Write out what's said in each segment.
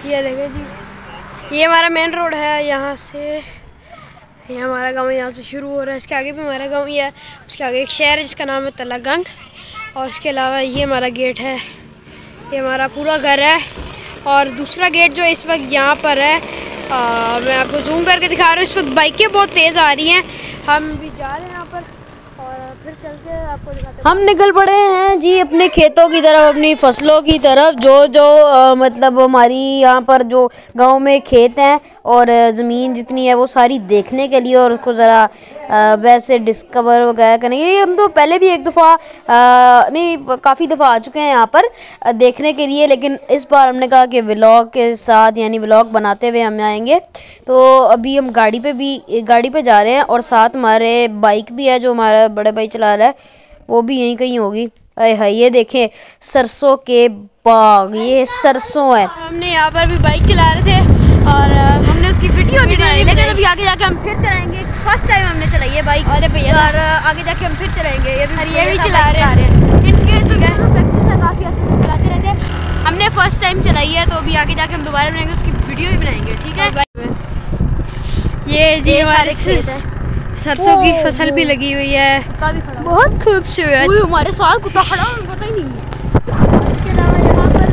ये देखें जी, ये हमारा मेन रोड है। यहाँ से ये हमारा गांव यहाँ से शुरू हो रहा है। इसके आगे भी हमारा गांव ही है। उसके आगे एक शहर है जिसका नाम है तलागंग। और इसके अलावा ये हमारा गेट है, ये हमारा पूरा घर है। और दूसरा गेट जो इस वक्त यहाँ पर है, मैं आपको जूम करके दिखा रहा हूँ। इस वक्त बाइकें बहुत तेज़ आ रही हैं। हम भी जा रहे हैं यहाँ पर और फिर चलते हैं, आपको दिखाते हैं। हम निकल पड़े हैं जी अपने खेतों की तरफ, अपनी फसलों की तरफ। जो मतलब हमारी यहाँ पर जो गांव में खेत हैं और ज़मीन जितनी है वो सारी देखने के लिए और उसको ज़रा वैसे डिस्कवर वगैरह करने के लिए। हम तो पहले भी एक दफ़ा नहीं काफ़ी दफ़ा आ चुके हैं यहाँ पर देखने के लिए, लेकिन इस बार हमने कहा कि व्लॉग के साथ यानी व्लॉग बनाते हुए हम आएंगे। तो अभी हम गाड़ी पे जा रहे हैं और साथ हमारे बाइक भी है जो हमारा बड़े भाई चला रहा है, वो भी यहीं कहीं होगी। अरे हाय, ये देखें सरसों के बाग, ये सरसों है। हमने यहाँ पर भी बाइक चला रहे थे और हमने उसकी वीडियो नहीं बनाई, लेकिन अभी आगे जाके हम फिर चलाएंगे। फर्स्ट टाइम हमने चलाई है बाइक। अरे भैया, और आगे जाके हम फिर चलाएंगे। ये भी चला रहे हैं। इनके तो प्रैक्टिस है, काफ़ी अच्छे चलाते रहते हैं। हमने फर्स्ट टाइम चलाई है, तो अभी आगे जाके हम दोबारा बनाएंगे, उसकी वीडियो भी बनाएंगे, ठीक है। ये जी हमारे सरसों की फसल भी लगी हुई है, बहुत खूबसूरत। हमारे साथ कुत्ता खड़ा है, पता ही नहीं है। इसके अलावा यहाँ पर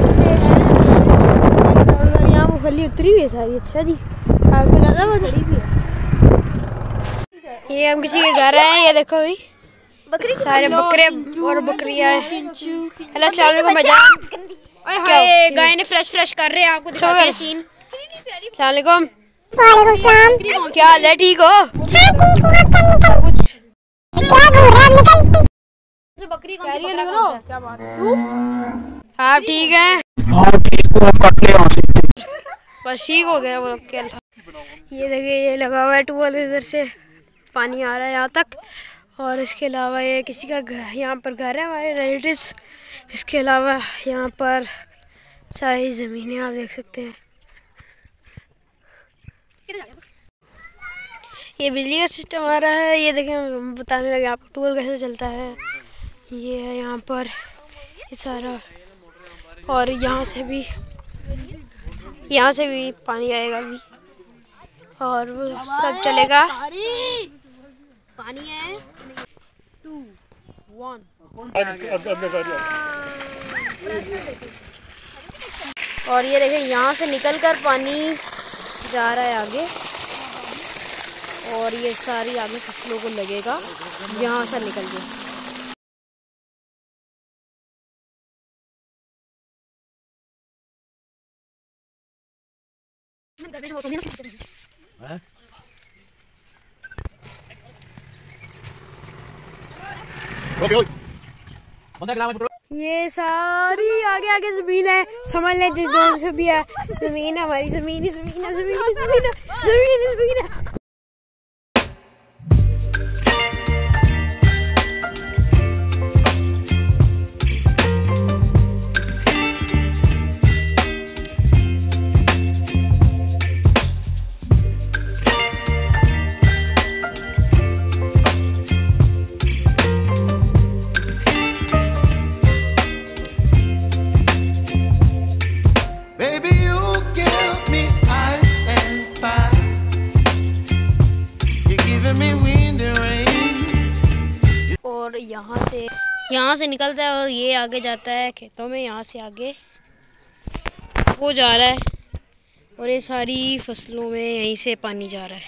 और यहाँ वो फली उतरी हुई है सारी। अच्छा जी, आपको ज़्यादा बकरी भी है। ये हम किसी के घर हैं, ये देखो भाई बकरी, सारे बकरे और बकरियाँ हैं। हेलो अस्सलाम वालेकुम भाईजान। गाय ने फ्रेश कर रहे हैं, आपको दिखाते हैं सीन। अस्सलाम वालेकुम। वालेकुम सलाम। क्या हाल है, ठीक हो? बकरी कौन सी निकलो? क्या बात है? तू? आप ठीक हैं? हाँ ठीक हूँ, कट ले यहाँ से। बस ठीक हो गया वो क्या। ये देखिए, ये लगा हुआ है ट्यूबवेल, इधर से पानी आ रहा है यहाँ तक। और इसके अलावा ये किसी का घर, यहाँ पर घर है हमारे रिलेटिव्स। इसके अलावा यहाँ पर सारी ज़मीनें आप देख सकते हैं। ये बिजली का सिस्टम आ रहा है। ये देखें, बताने लगे आपको ट्यूबवेल कैसे चलता है। ये है यहाँ पर ये सारा, और यहाँ से भी पानी आएगा अभी, और वो सब चलेगा। पानी है 2 1। और ये देखें, यहाँ से निकलकर पानी जा रहा है आगे, और ये सारी आगे फसलों को लगेगा यहाँ से निकल के। ये सारी आगे जमीन है, समझ लें जिस जोर से भी है जमीन है हमारी। जमीन है। और यहाँ से निकलता है और ये आगे जाता है खेतों में। यहाँ से आगे वो जा रहा है और ये सारी फसलों में यहीं से पानी जा रहा है।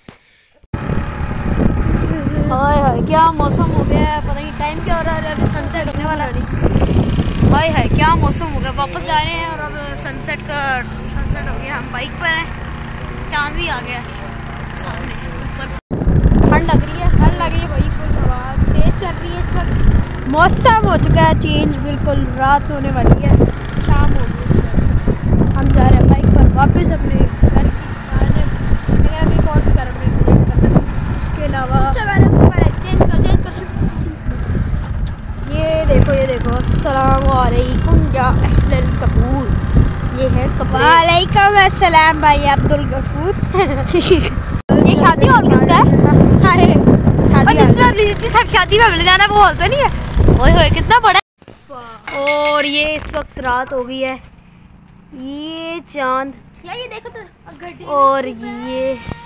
हाय हाय, क्या मौसम हो गया है, पता नहीं टाइम क्या हो रहा है, अभी सनसेट होने वाला है। हाय हाय, क्या मौसम हो गया। वापस जा रहे हैं और अब सनसेट हो गया। हम बाइक पर हैं, चांद भी आ गया सामने ऊपर। ठंड लग रही है भाई, फुल हवा तेज चल रही है इस वक्त। मौसम हो चुका है चेंज, बिल्कुल रात होने वाली है, शाम हो गई। हम जा रहे हैं बाइक पर वापस अपने घर की, लेकिन अभी एक और भी घर में। उसके अलावा उससे पहले चेंज कर ये देखो अस्सलाम वालेकुम या अहलल कपूर। ये है वालेकुम अस्सलाम भाई अब्दुल गफूर। ये शादी हॉल किसका है? शादी में मिल जाना वो हॉल तो नहीं है। ओए होए कितना बड़ा है। और ये इस वक्त रात हो गई है ये चांद यार ये देखो तो और ये